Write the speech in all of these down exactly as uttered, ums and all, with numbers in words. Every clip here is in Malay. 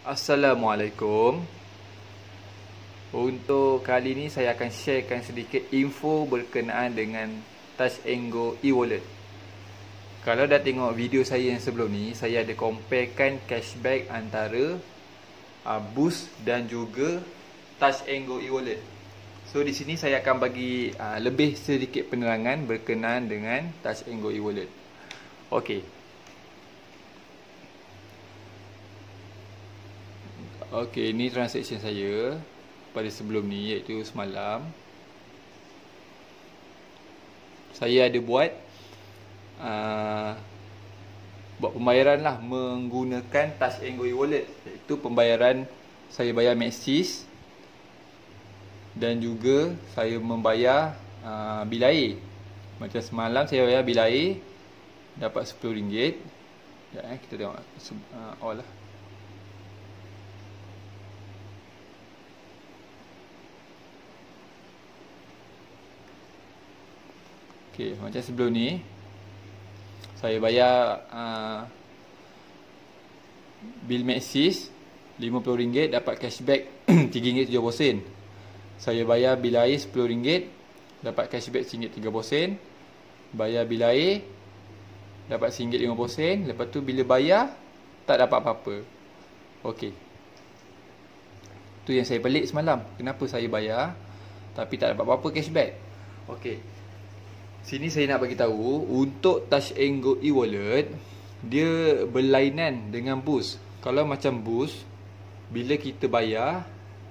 Assalamualaikum. Untuk kali ini saya akan sharekan sedikit info berkenaan dengan Touch and Go e-wallet. Kalau dah tengok video saya yang sebelum ni, saya ada comparekan cashback antara uh, Boost dan juga Touch and Go e-wallet. So di sini saya akan bagi uh, lebih sedikit penerangan berkenaan dengan Touch and Go e-wallet. Okey. Okey, ini transaction saya pada sebelum ni, iaitu semalam. Saya ada buat uh, buat pembayaran lah menggunakan Touch and Go e-wallet, iaitu pembayaran saya bayar Maxis dan juga saya membayar uh, bil air. Macam semalam saya bayar bil air dapat sepuluh ringgit. Sekejap eh, kita tengok uh, all lah. Okay, macam sebelum ni saya bayar uh, bil Maxis lima puluh ringgit dapat cashback tiga ringgit tujuh puluh sen. Saya bayar bil air sepuluh ringgit dapat cashback satu ringgit tiga puluh sen. Bayar bil air dapat satu ringgit lima puluh sen. Lepas tu bila bayar tak dapat apa-apa. Okey. Tu yang saya pelik semalam. Kenapa saya bayar tapi tak dapat apa-apa cashback? Okey. Sini saya nak bagi tahu untuk Touch and Go e-wallet dia berlainan dengan Boost. Kalau macam Boost, bila kita bayar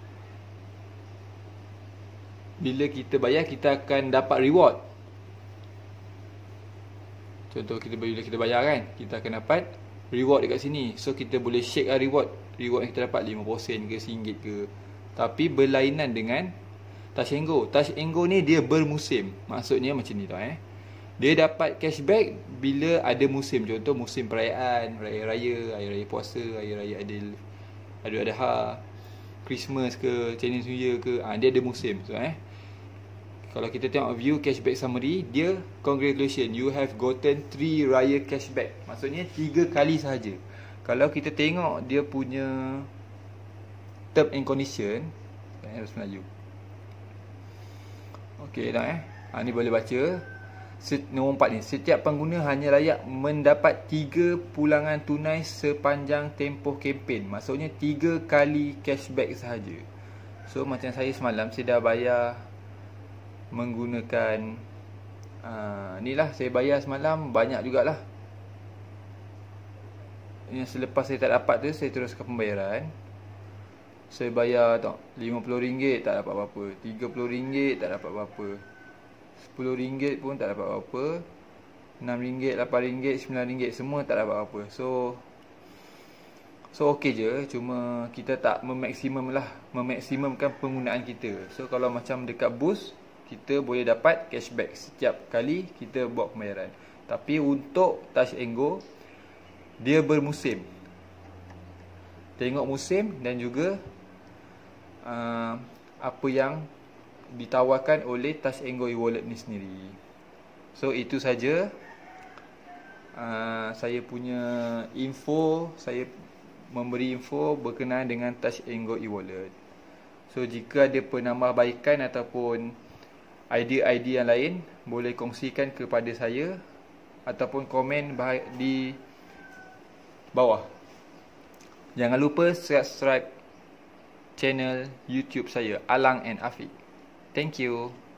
bila kita bayar kita akan dapat reward. Contoh kita bila kita bayar kan, kita akan dapat reward dekat sini. So kita boleh shake lah reward. Reward yang kita dapat lima puluh sen ke, satu ringgit ke. Tapi berlainan dengan Touch and Go. Touch and Go ni dia bermusim. Maksudnya macam ni tau eh. Dia dapat cashback bila ada musim. Contoh musim perayaan, raya raya, hari raya puasa, hari raya Adil, Adul Adha, Christmas ke, Chinese New Year ke, ah dia ada musim. So eh. Kalau kita tengok view cashback summary, dia congratulations, you have gotten three raya cashback. Maksudnya tiga kali sahaja. Kalau kita tengok dia punya term and condition, eh harus Melayu. Okey dah eh. Ha, ni boleh baca. Set, nombor empat ni. Setiap pengguna hanya layak mendapat tiga pulangan tunai sepanjang tempoh kempen. Maksudnya tiga kali cashback sahaja. So macam saya semalam saya dah bayar menggunakan uh, ni lah. Saya bayar semalam banyak jugalah. Yang selepas saya tak dapat tu saya teruskan pembayaran. Saya bayar tak, lima puluh ringgit tak dapat apa-apa, tiga puluh ringgit tak dapat apa-apa, sepuluh ringgit pun tak dapat apa-apa, enam ringgit, lapan ringgit, sembilan ringgit, semua tak dapat apa-apa. So So okey je, cuma kita tak memaksimum lah, memaksimumkan penggunaan kita. So kalau macam dekat Boost, kita boleh dapat cashback setiap kali kita buat pembayaran. Tapi untuk Touch and Go, dia bermusim. Tengok musim dan juga Uh, apa yang ditawarkan oleh Touch and Go e-wallet ni sendiri. So itu saja uh, saya punya info. Saya memberi info berkenaan dengan Touch and Go e-wallet. So jika ada penambahbaikan ataupun idea-idea yang lain, boleh kongsikan kepada saya ataupun komen di bawah. Jangan lupa subscribe channel YouTube saya, Alang and Afiq. Thank you.